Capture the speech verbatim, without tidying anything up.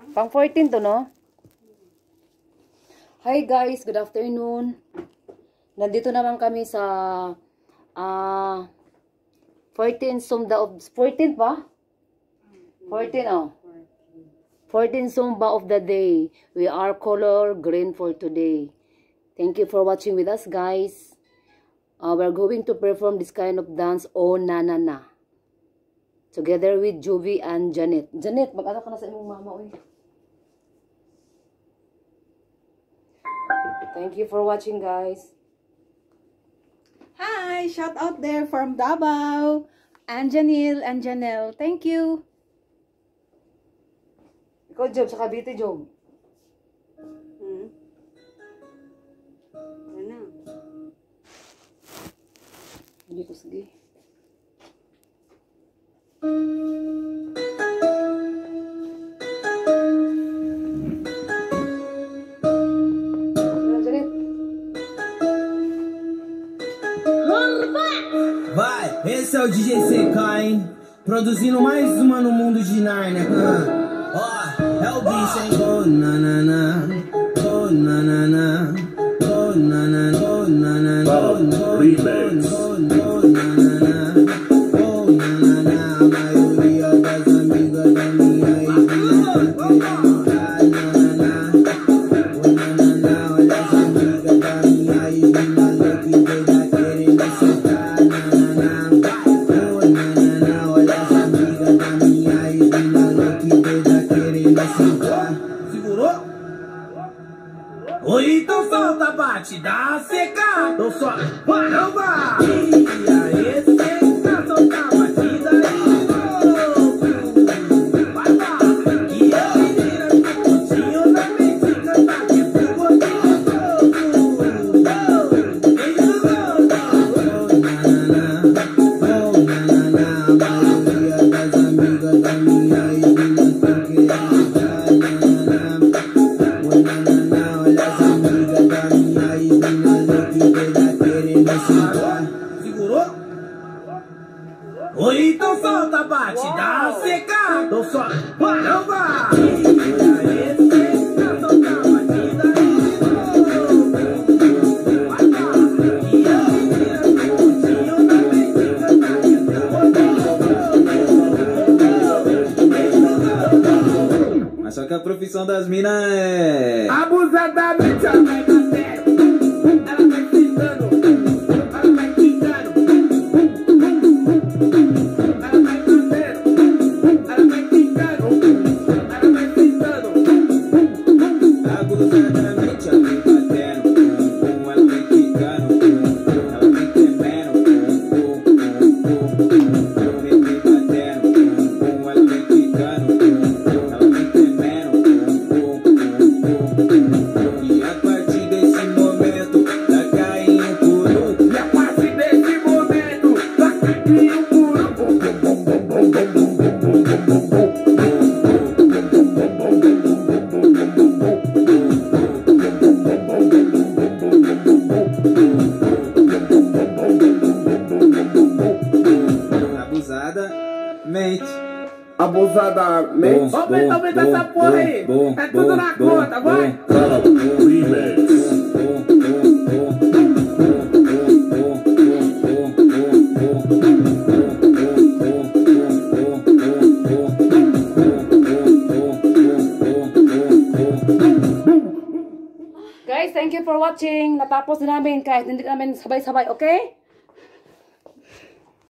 Pang fourteen to, no? Hi guys, good afternoon. Nandito naman kami sa uh, fourteen Zumba of fourteen pa? fourteen oh. fourteen Zumba of the day. We are color green for today. Thank you for watching with us, guys. Uh, we're going to perform this kind of dance, Oh Na Na Na. Together with Juvie and Janet. Janet, mag-ano ka na sa imong mama, oy. Thank you for watching, guys. Hi, shout out there from Davao. And Janelle and Janelle. Thank you. Ikaw, Job, sa Cavite, Job. Hmm. Ano? Hindi ko sige. Vai, esse é o D J C K, hein? Produzindo mais uma no mundo de Narnia. Ó, oh, é o bicho, hein? Oh, na na na, oh, na na na, oh, na na na, oh, na na na, oh, na na na, oh, na na na, oh, na na na. A maioria das amigas da minha igreja tá querendo dar, na na na, oh, na na na. Olha as amigas da minha igreja que doida querendo sentar, na na na, oh, na na na. Olha as amigas da minha igreja que doida querendo sentar. Segurou? Ou então solta, bate, dá seca. Então só, não vai. E aí, seca, solta a batida aí. Vai lá. E a menina do curtinho também se cantar que é pro gordinho. Oh, nanana, oh, nanana. A maioria das amigas da minha igreja estão querendo dar, nanana. Oh, nanana, olha as amigas da minha igreja que doida querendo sentar. Segurou? Ou então solta, bate, dá seca. Então só, não vai. E aí, seca, solta a batida aí. Vai lá. E a menina do curtinho também se cantar que é pro gordinho. Mas só que a profissão das minas é abusadamente a mãe da sério. Ela vai ficando, ela vai quicando, ela vai fazendo, ela vai quicando, ela vai ficando. Abusadamente a mãe batendo, ela vai quicando, ela vai tremendo, ela vai batendo, ela vai quicando, ela vai tremendo. E a partir desse momento, tá caindo por um. E a partir desse momento, tá caindo por um. Abusadamente. Abusadamente. Aumenta, aumenta essa porra aí. É tudo na conta, vai. Guys, thank you for watching. Natapos na namin kahit hindi namin sabay-sabay, okay?